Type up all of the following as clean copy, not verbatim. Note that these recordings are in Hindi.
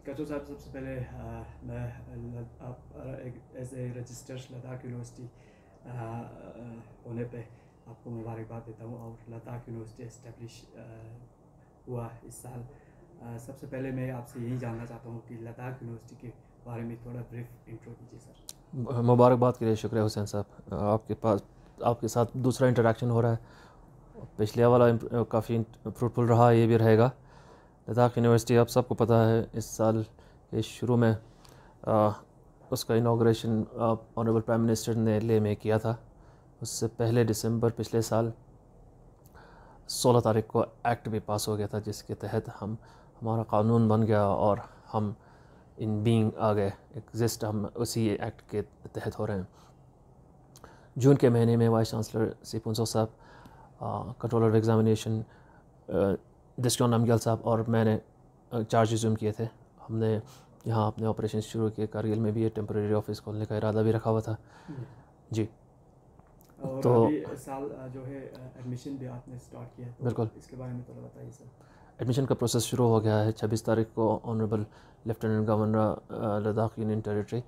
कचो साहब, सबसे पहले मैं आप as a registered Ladakh university होने पे आपको मुबारकबाद देता हूँ। और लद्दाख यूनिवर्सिटी इस्टेब्लिश हुआ इस साल। सबसे पहले मैं आपसे यही जानना चाहता हूँ कि लद्दाख यूनिवर्सिटी के बारे में थोड़ा ब्रीफ इंट्रो दीजिए सर। मुबारकबाद के लिए शुक्रिया हुसैन साहब। आपके साथ दूसरा इंटरेक्शन हो रहा है। पिछले वाला काफ़ी फ्रूटफुल रहा, ये भी रहेगा। लद्दाख यूनिवर्सिटी आप सबको पता है इस साल के शुरू में उसका इनाग्रेशन ऑनरेबल प्राइम मिनिस्टर ने ले में किया था। उससे पहले दिसंबर पिछले साल 16 तारीख को एक्ट भी पास हो गया था, जिसके तहत हमारा कानून बन गया और हम इन बीइंग आ गए, एग्जिस्ट हम उसी एक्ट के तहत हो रहे हैं। जून के महीने में वाइस चांसलर सी पुंसो साहब, controller of examination district Namgyal साहब और मैंने चार्ज रिज्यूम किए थे। हमने यहाँ अपने ऑपरेशन शुरू किए। कारगिल में भी ये टेम्परेरी ऑफिस खोलने का इरादा भी रखा हुआ था जी। और तो अभी साल जो है एडमिशन भी आपने स्टार्ट किया है, तो बिल्कुल इसके बारे में थोड़ा बताइए सर। एडमिशन का प्रोसेस शुरू हो गया है। 26 तारीख को honourable lieutenant governor Ladakh union territory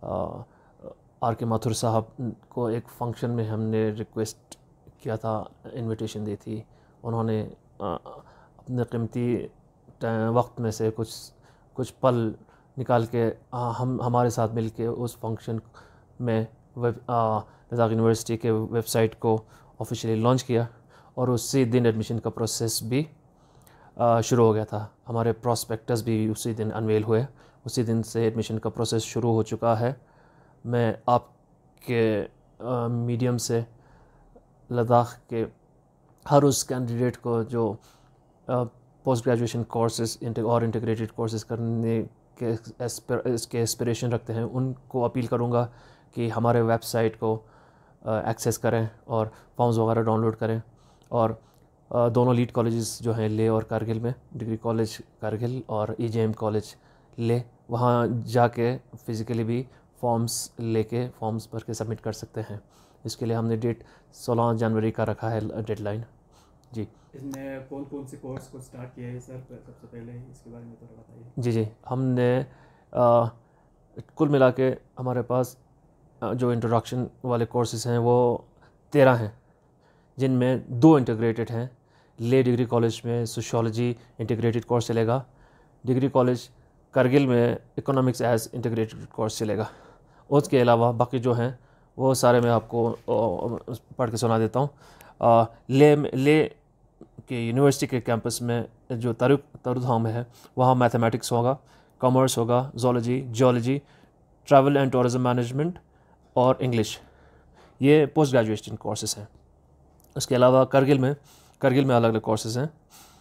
R K Mathur साहब को एक फ़ंक्शन में हमने रिक्वेस्ट किया था, इनविटेशन दी थी। उन्होंने अपने कीमती वक्त में से कुछ पल निकाल के हमारे साथ मिल के उस फंक्शन में लद्दाख यूनिवर्सिटी के वेबसाइट को ऑफिशियली लॉन्च किया और उसी दिन एडमिशन का प्रोसेस भी शुरू हो गया था। हमारे प्रॉस्पेक्टस भी उसी दिन अनवेल हुए। उसी दिन से एडमिशन का प्रोसेस शुरू हो चुका है। मैं आपके मीडियम से लद्दाख के हर उस कैंडिडेट को जो पोस्ट ग्रेजुएशन कोर्सेज और इंटीग्रेटेड कोर्सेज करने के एस्पिरेशन रखते हैं, उनको अपील करूँगा कि हमारे वेबसाइट को एक्सेस करें और फॉर्म्स वगैरह डाउनलोड करें। और दोनों लीड कॉलेजेस जो हैं ले और कारगिल में, डिग्री कॉलेज कारगिल और EJM कॉलेज ले, वहाँ जाके फ़िज़िकली भी फॉर्म्स भर के सबमिट कर सकते हैं। इसके लिए हमने डेट 16 जनवरी का रखा है डेडलाइन जी। इसमें कौन कौन से कोर्स को स्टार्ट किया है सर, सबसे पहले इसके बारे में थोड़ा बताइए। जी हमने कुल मिला के हमारे पास जो इंट्रोडक्शन वाले कोर्सेज़ हैं वो 13 हैं, जिनमें 2 इंटीग्रेटेड हैं। ले डिग्री कॉलेज में सोशियोलॉजी इंटीग्रेटेड कोर्स चलेगा। डिग्री कॉलेज कारगिल में इकोनॉमिक्स एज इंटीग्रेटेड कोर्स चलेगा। उसके अलावा बाकी जो हैं वो सारे मैं आपको पढ़ के सुना देता हूँ। ले के यूनिवर्सिटी के कैंपस में जो तरुधाम में है, वहाँ मैथमेटिक्स होगा, कॉमर्स होगा, zoology, geology, travel and tourism management और इंग्लिश, ये पोस्ट ग्रेजुएशन कोर्सेज़ हैं। उसके अलावा कारगिल में अलग अलग कोर्सेज़ हैं।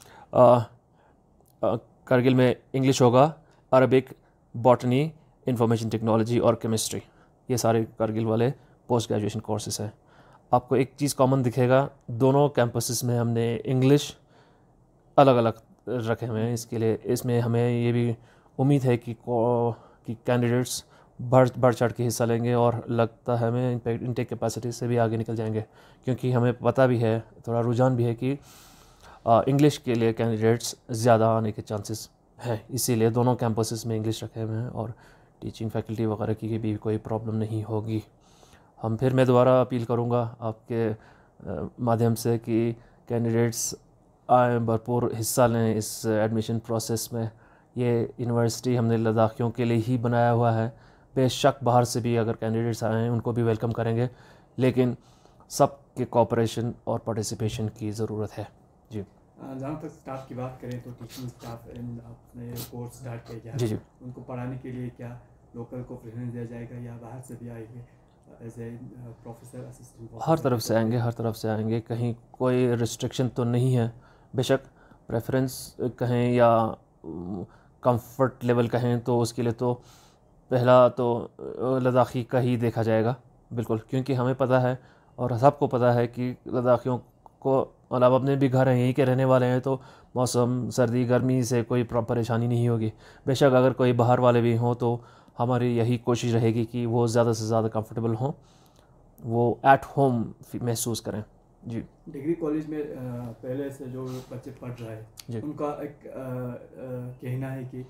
कारगिल में इंग्लिश होगा, अरबिक, बॉटनी, इंफॉर्मेशन टेक्नोलॉजी और केमिस्ट्री, ये सारे कारगिल वाले पोस्ट ग्रेजुएशन कोर्सेज़ हैं। आपको एक चीज़ कॉमन दिखेगा, दोनों कैंपसेस में हमने इंग्लिश अलग अलग रखे हुए हैं। इसके लिए इसमें हमें ये भी उम्मीद है कि कैंडिडेट्स बढ़ चढ़ के हिस्सा लेंगे और लगता है हमें इनटेक कैपेसिटी से भी आगे निकल जाएंगे, क्योंकि हमें पता भी है, थोड़ा रुझान भी है कि इंग्लिश के लिए कैंडिडेट्स ज़्यादा आने के चांसेस हैं। इसीलिए दोनों कैंपसेस में इंग्लिश रखे हुए हैं और टीचिंग फैकल्टी वगैरह की भी कोई प्रॉब्लम नहीं होगी। मैं दोबारा अपील करूँगा आपके माध्यम से कि कैंडिडेट्स आए, भरपूर हिस्सा लें इस एडमिशन प्रोसेस में। ये यूनिवर्सिटी हमने लद्दाखियों के लिए ही बनाया हुआ है। बेशक बाहर से भी अगर कैंडिडेट्स आए हैं उनको भी वेलकम करेंगे, लेकिन सबके कोऑपरेशन और पार्टिसिपेशन की ज़रूरत है जी। जहाँ तक स्टाफ की बात करें तो टीचिंग स्टाफ आपने कोर्स स्टार्ट किया जी उनको पढ़ाने के लिए क्या लोकल को प्रेफरेंस दिया जाएगा या बाहर से भी आएंगे एज ए प्रोफेसर असिस्टेंट? हर तरफ से आएंगे, कहीं कोई रिस्ट्रिक्शन तो नहीं है। बेशक प्रेफरेंस कहें या कंफर्ट लेवल कहें तो उसके लिए तो पहला तो लद्दाखी का ही देखा जाएगा, बिल्कुल, क्योंकि हमें पता है और सबको पता है कि लद्दाखियों को, मतलब अपने भी घर हैं, यहीं के रहने वाले हैं, तो मौसम सर्दी गर्मी से कोई परेशानी नहीं होगी। बेशक अगर कोई बाहर वाले भी हों तो हमारी यही कोशिश रहेगी कि वो ज़्यादा से ज़्यादा कंफर्टेबल हों, वो एट होम महसूस करें जी। डिग्री कॉलेज में पहले से जो बच्चे पढ़ रहे हैं उनका एक कहना है कि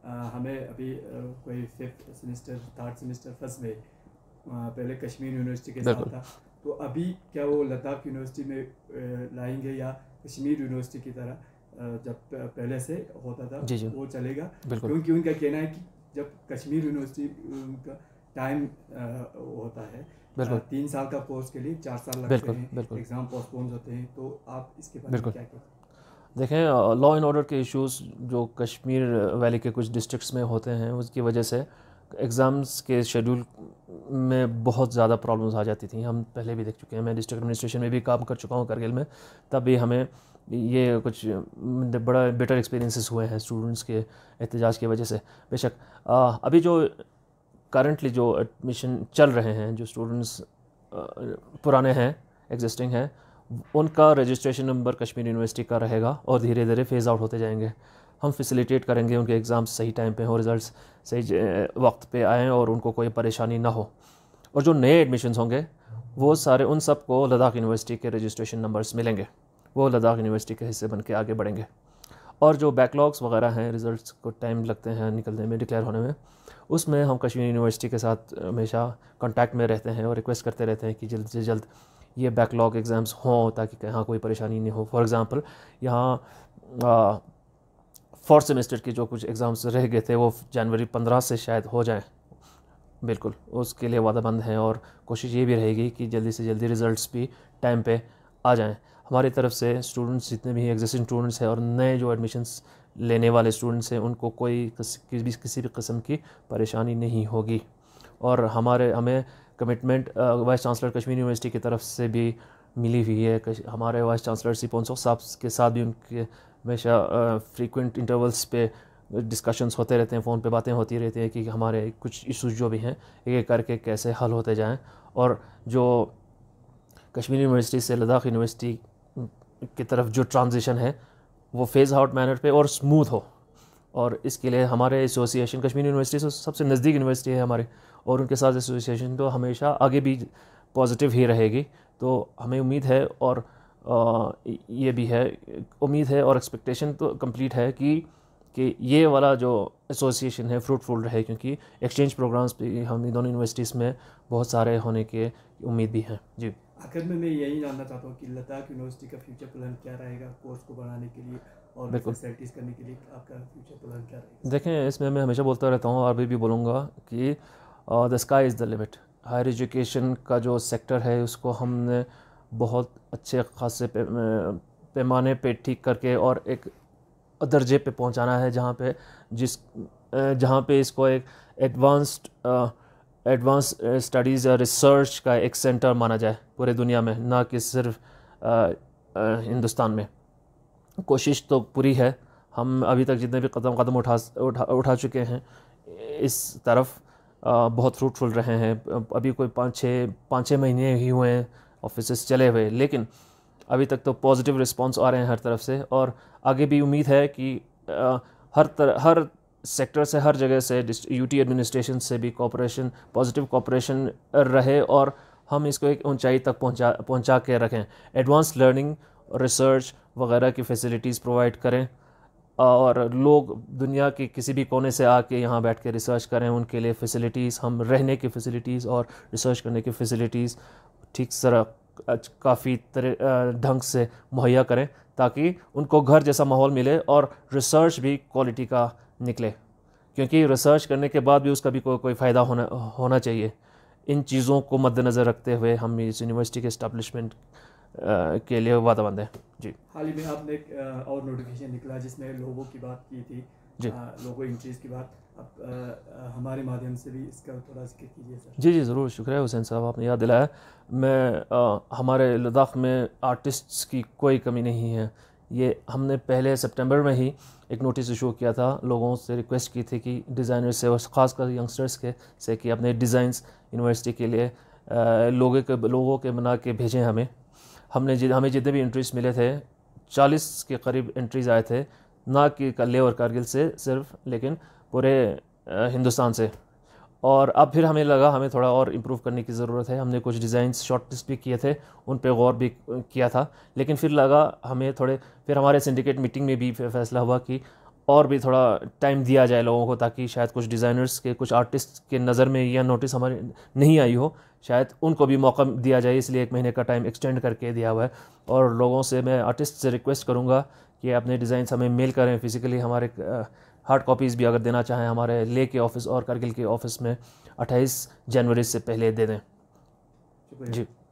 हमें अभी कोई 5th semester 3rd semester first में पहले कश्मीर यूनिवर्सिटी के साथ था, तो अभी क्या वो लद्दाख यूनिवर्सिटी में लाएंगे या कश्मीर यूनिवर्सिटी की तरह जब पहले से होता था जी जी वो चलेगा? बिल्कुल क्योंकि उनका कहना है कि जब कश्मीर यूनिवर्सिटी का टाइम होता है 3 साल का कोर्स के लिए 4 साल लगते हैं, एग्ज़ाम पोस्टपोन होते हैं, तो आप इसके बारे में क्या कहते हैं? देखें, लॉ एंड ऑर्डर के इश्यूज़ जो कश्मीर वैली के कुछ डिस्ट्रिक्ट्स में होते हैं उसकी वजह से एग्ज़ाम्स के शेड्यूल में बहुत ज़्यादा प्रॉब्लम्स आ जाती थी। हम पहले भी देख चुके हैं, मैं डिस्ट्रिक्ट एडमिनिस्ट्रेशन में भी काम कर चुका हूँ कारगिल में, तब भी हमें ये कुछ बड़ा बेटर एक्सपीरियंसेस हुए हैं स्टूडेंट्स के एहतजाज की वजह से। बेशक अभी जो करंटली जो एडमिशन चल रहे हैं, जो स्टूडेंट्स पुराने हैं, एग्जिस्टिंग हैं, उनका रजिस्ट्रेशन नंबर कश्मीर यूनिवर्सिटी का रहेगा और धीरे धीरे फेज़ आउट होते जाएंगे। हम फैसिलिटेट करेंगे उनके एग्ज़ाम्स सही टाइम पे हो, रिज़ल्ट्स सही वक्त पे आएँ और उनको कोई परेशानी ना हो। और जो नए एडमिशन्स होंगे वो सारे उन सब को लद्दाख यूनिवर्सिटी के रजिस्ट्रेशन नंबर्स मिलेंगे, वो लद्दाख यूनिवर्सिटी के हिस्से बन के आगे बढ़ेंगे। और जो बैकलॉग्स वगैरह हैं, रिज़ल्ट्स को टाइम लगते हैं निकलने में, डिक्लेयर होने में, उसमें हम कश्मीर यूनिवर्सिटी के साथ हमेशा कॉन्टैक्ट में रहते हैं और रिक्वेस्ट करते रहते हैं कि जल्द से जल्द ये बैकलॉग एग्ज़ाम्स हों ताकि यहाँ कोई परेशानी नहीं हो। फॉर एग्ज़ाम्पल यहाँ 4th सेमेस्टर के जो कुछ एग्ज़ाम्स रह गए थे वो जनवरी 15 से शायद हो जाएं, बिल्कुल उसके लिए वादाबंद हैं और कोशिश ये भी रहेगी कि जल्दी से जल्दी रिज़ल्ट्स भी टाइम पे आ जाएं। हमारी तरफ से स्टूडेंट्स जितने भी एग्जिस्टिंग स्टूडेंट्स हैं और नए जो एडमिशन्स लेने वाले स्टूडेंट्स हैं उनको कोई किसी भी किस्म की परेशानी नहीं होगी। और हमें commitment vice chancellor Kashmir university की तरफ से भी मिली हुई है। हमारे वाइस चांसलर सिपोंसो साहब के साथ भी उनके हमेशा फ्रीक्वेंट इंटरवल्स पे डिस्कशंस होते रहते हैं, फ़ोन पे बातें होती रहती हैं कि हमारे कुछ इश्यूज जो भी हैं एक एक करके कैसे हल होते जाएं और जो कश्मीर यूनिवर्सिटी से लद्दाख यूनिवर्सिटी की तरफ जो ट्रांजिशन है वो फेज़ आउट मैनर पे और स्मूथ हो। और इसके लिए हमारे एसोसिएशन कश्मीर यूनिवर्सिटी से सबसे नज़दीक यूनिवर्सिटी है हमारे, और उनके साथ एसोसिएशन तो हमेशा आगे भी पॉजिटिव ही रहेगी। तो हमें उम्मीद है और ये भी है, उम्मीद है और एक्सपेक्टेशन तो कंप्लीट है कि ये वाला जो एसोसिएशन है फ्रूटफुल रहे, क्योंकि एक्सचेंज प्रोग्राम्स भी हम इन दोनों यूनिवर्सिटीज़ में बहुत सारे होने की उम्मीद भी है। जी, आखिर में मैं यही जानना चाहता हूँ कि लद्दाख यूनिवर्सिटी का फ्यूचर प्लान क्या रहेगा कोर्स को बढ़ाने के लिए और फैसिलिटीज़ करने के लिए, आपका फ्यूचर प्लान क्या रहेगा? देखें, इसमें मैं हमेशा बोलता रहता हूँ और अभी भी बोलूँगा कि the sky is the limit. Higher education का जो सेक्टर है उसको हमने बहुत अच्छे खासे पैमाने पे ठीक करके और एक दर्जे पे पहुंचाना है जहां पे इसको एक एडवांस स्टडीज़ या रिसर्च का एक सेंटर माना जाए पूरे दुनिया में, ना कि सिर्फ हिंदुस्तान में। कोशिश तो पूरी है, हम अभी तक जितने भी कदम उठा चुके हैं इस तरफ बहुत फ्रूटफुल रहे हैं। अभी कोई 5-6 महीने ही हुए हैं ऑफिस चले हुए, लेकिन अभी तक तो पॉजिटिव रिस्पांस आ रहे हैं हर तरफ से। और आगे भी उम्मीद है कि हर सेक्टर से, हर जगह से, यूटी एडमिनिस्ट्रेशन से भी कोऑपरेशन, पॉजिटिव कोऑपरेशन रहे और हम इसको एक ऊंचाई तक पहुंचा के रखें। एडवांस लर्निंग, रिसर्च वगैरह की फैसिलिटीज़ प्रोवाइड करें और लोग दुनिया के किसी भी कोने से आके यहाँ बैठ के रिसर्च करें। उनके लिए फ़ैसिलिटीज़, हम रहने की फ़ैसिलिटीज़ और रिसर्च करने की फ़ैसिलिटीज़ ठीक तरह काफ़ी ढंग से मुहैया करें ताकि उनको घर जैसा माहौल मिले और रिसर्च भी क्वालिटी का निकले, क्योंकि रिसर्च करने के बाद भी उसका भी कोई फ़ायदा होना चाहिए। इन चीज़ों को मद्देनज़र रखते हुए हम इस यूनिवर्सिटी के इस्टेब्लिशमेंट के लिए वादाबंद है। जी, हाल ही में आपने एक और नोटिफिकेशन निकला जिसमें लोगों की बात की थी, लोगो इंट्रीज़ की बात, अब हमारे माध्यम से भी इसका थोड़ा जिक्र कीजिए सर। जी ज़रूर, शुक्रिया हुसैन साहब, आपने याद दिलाया। हमारे लद्दाख में आर्टिस्ट्स की कोई कमी नहीं है। ये हमने पहले सितंबर में ही एक नोटिस इशू किया था, लोगों से रिक्वेस्ट की थी कि डिज़ाइनर्स से और ख़ासकर यंगस्टर्स से कि अपने डिज़ाइंस यूनिवर्सिटी के लिए लोगों के बना के भेजें हमें जितने भी एंट्रीज मिले थे 40 के करीब एंट्रीज़ आए थे, ना कि लेह और कारगिल से सिर्फ, लेकिन पूरे हिंदुस्तान से। और अब फिर हमें लगा हमें थोड़ा और इम्प्रूव करने की ज़रूरत है। हमने कुछ डिज़ाइंस शॉर्टलिस्ट भी किए थे, उन पे गौर भी किया था, लेकिन फिर लगा हमें फिर हमारे सिंडिकेट मीटिंग में भी फैसला हुआ कि और भी थोड़ा टाइम दिया जाए लोगों को, ताकि शायद कुछ डिज़ाइनर्स के, कुछ आर्टिस्ट के नज़र में यह नोटिस हमारे नहीं आई हो, शायद उनको भी मौका दिया जाए, इसलिए 1 महीने का टाइम एक्सटेंड करके दिया हुआ है। और लोगों से, मैं आर्टिस्ट से रिक्वेस्ट करूँगा कि अपने डिज़ाइंस हमें मेल करें फिज़िकली, हमारे हार्ड कॉपीज़ भी अगर देना चाहें हमारे ले के ऑफ़िस और करगिल के ऑफ़िस में 28 जनवरी से पहले दे दें। शुक्रिया। जी।